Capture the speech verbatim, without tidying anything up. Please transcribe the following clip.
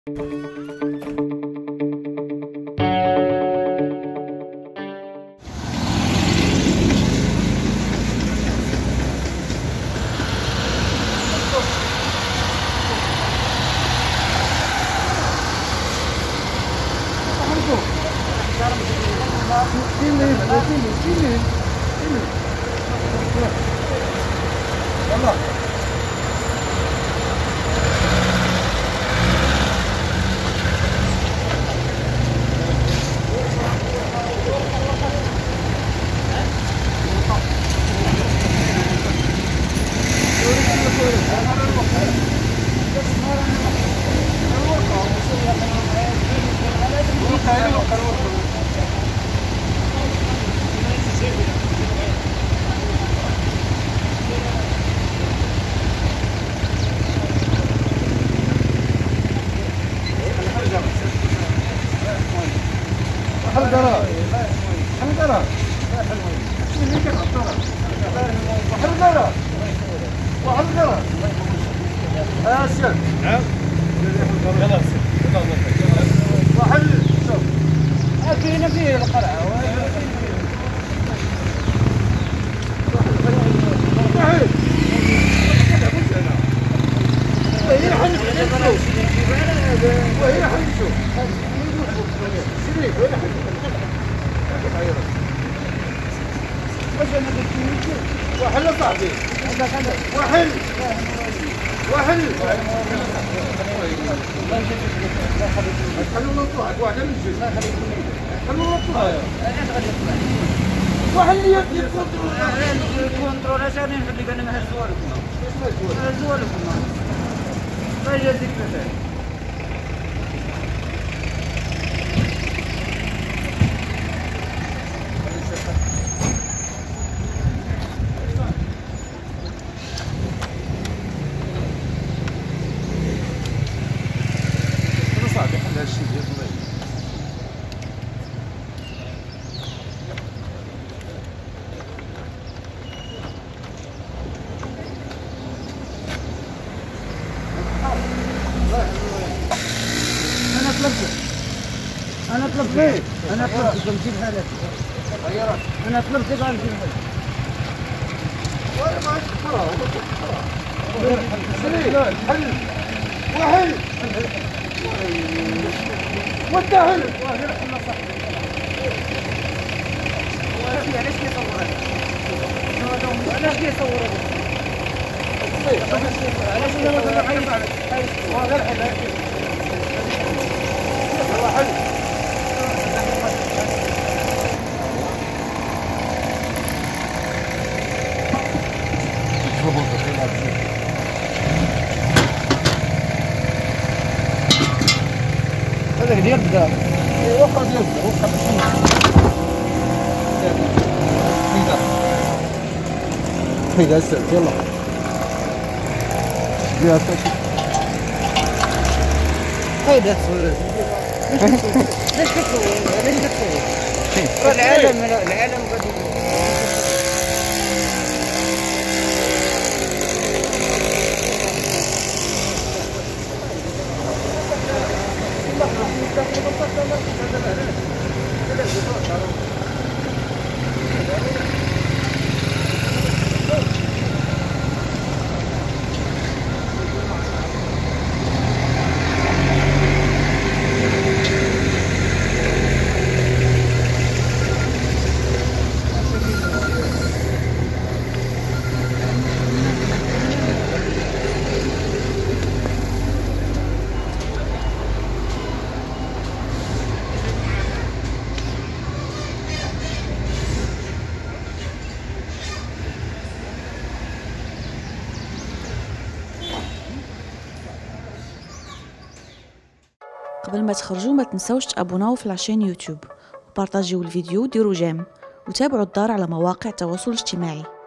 حلقرة حلقرة وحلقرة وحلقرة آسف نعم خلاص وحل شوف فينا فيه القرعة وهي حل وهي حل شوف وين وحل صاحبي وحل وحل خلونا نطلع واحد نمشي خلونا نطلع وحل الكنترول عشان نحب لنا مع زوالكم زوالكم ما يجيك مثلا أنا طلبت أنا طلبت ليه؟ أنا طلبت تمشي بحالك أنا طلبت قال في حالك حل وحل والدهل علاش كيصور هذا؟ علاش كيصور هذا؟ علاش كيصور هذا؟ هذا اللي يبدا وقت يبدا وقت هيدا السلك يلا يا تاشي هيدا تصوير ليش تصور ليش تصور العالم العالم قد قبل ما تخرجوا ما تنسوش تابوناو في لاشين يوتيوب وبارطاجيو الفيديو وديروا جيم وتابعوا الدار على مواقع التواصل الاجتماعي.